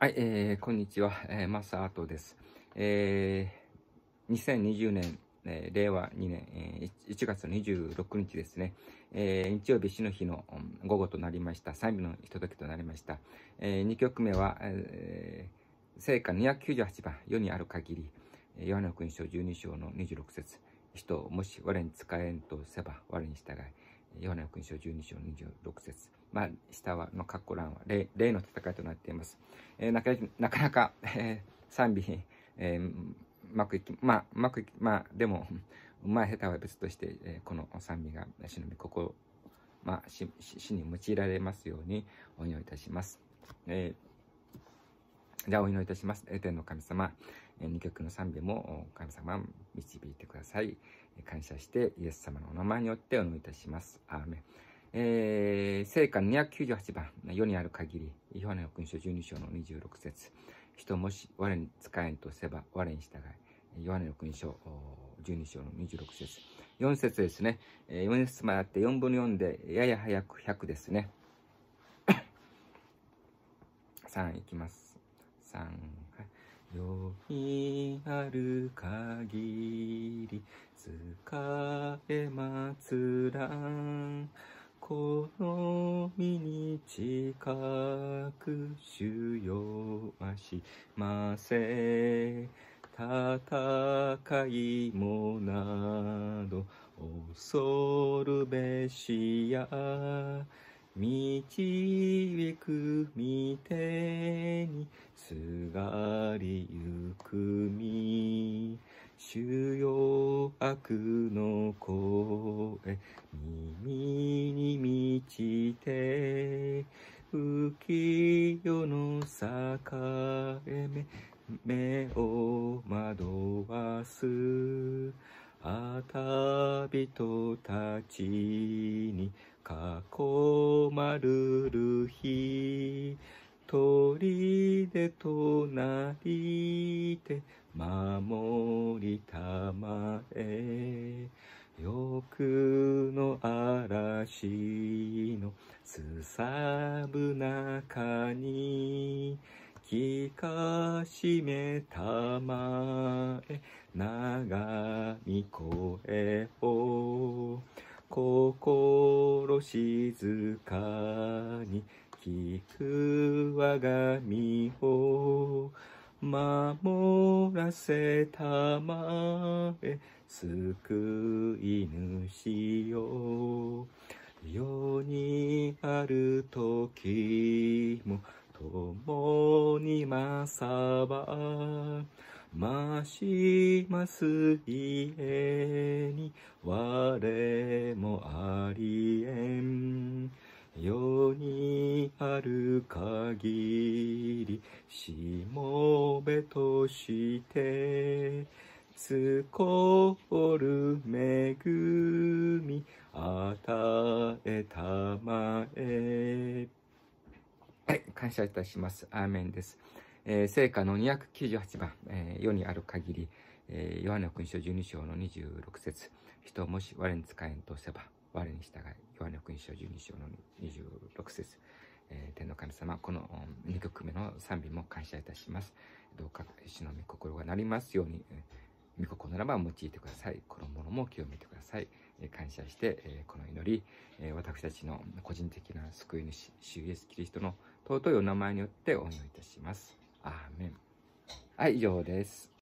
はい、こんにちは、マサアトです。2020年、令和2年、1月26日ですね、日曜日死の日の午後となりました。賛美のひとときとなりました。2曲目は、聖歌298番、世にある限り、ヨハネ福音書12章の26節、人もし我に仕えんとせば我に従い。ヨハネ福音書12章26節。下の括弧欄は霊の戦いとなっています。なかなか、賛美、でも、うまい下手は別として、この賛美が主の御心、死に用いられますようにお祈りいたします。じゃあお祈りいたします。天の神様、2曲の賛美も神様導いてください。感謝してイエス様のお名前によってお祈りいたします。アーメン。聖歌298番、世にある限り、ヨハネ福音書12章の26節、人もし我に仕えんとせば我に従い。ヨハネ福音書12章の26節、4節ですね。4節まであって4分の4でやや早く100ですね。3いきます。3、はい。世にある限り使えまつらん、この身に近く主よましませ。戦いもなど恐るべしや、導く御手にすがりゆくみ、主よ悪の声耳に満ちて、浮世の境目を惑わす旅人たちに囲まるる日、砦となりて守りたまえ。欲の嵐のすさぶ中に聞かしめたまえ。長み声を心静かに聞く我が身を守らせたまえ。救い主よ、世にある時も共にまさばますます家に我もありえん。世にある限りしもべとしてつこる恵み与えたまえ。はい、感謝いたします。アーメンです。聖歌の298番、世にある限り、ヨハネ福音書12章の26節、人もし我に仕えんとせば我に従い。ヨハネ福音書12章の26節、天の神様、この2曲目の賛美も感謝いたします。どうか主の御心がなりますように、御心ならば用いてください。このものも清めてください。感謝して、この祈り、私たちの個人的な救い主、主イエスキリストの尊いお名前によってお祈りいたします。アーメン。はい、以上です。